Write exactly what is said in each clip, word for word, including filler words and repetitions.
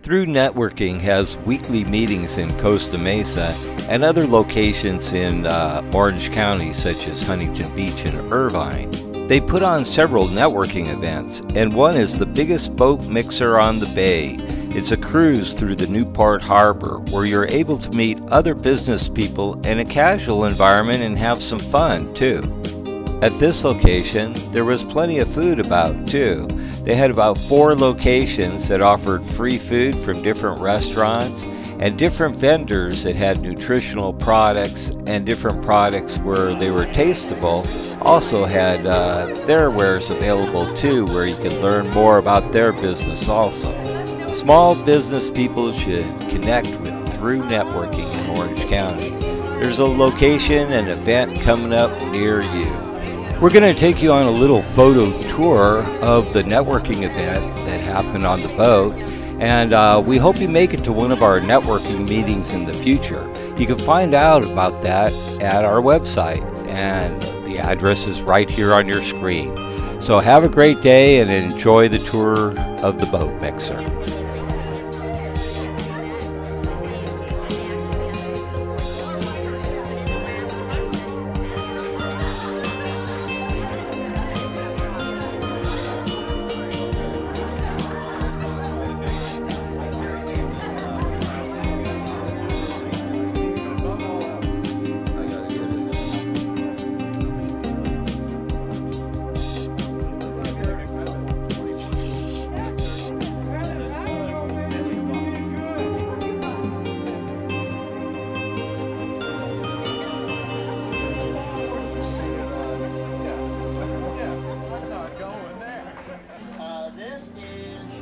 Through Networking has weekly meetings in Costa Mesa and other locations in uh, Orange County, such as Huntington Beach and Irvine. They put on several networking events, and one is the biggest boat mixer on the bay. It's a cruise through the Newport Harbor where you're able to meet other business people in a casual environment and have some fun too. At this location, there was plenty of food about too. They had about four locations that offered free food from different restaurants, and different vendors that had nutritional products, and different products where they were tasteable also had uh, their wares available too, where you could learn more about their business also. Small business people should connect with Through Networking in Orange County. There's a location and event coming up near you. We're going to take you on a little photo tour of the networking event that happened on the boat, and uh, we hope you make it to one of our networking meetings in the future. You can find out about that at our website, and the address is right here on your screen. So have a great day and enjoy the tour of the boat mixer. This is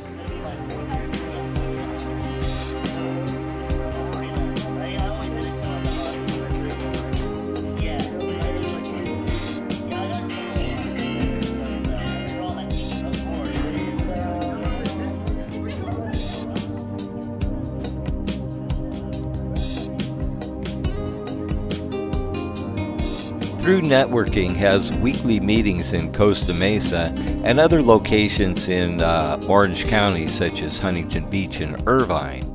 Through Networking has weekly meetings in Costa Mesa and other locations in uh, Orange County, such as Huntington Beach and Irvine.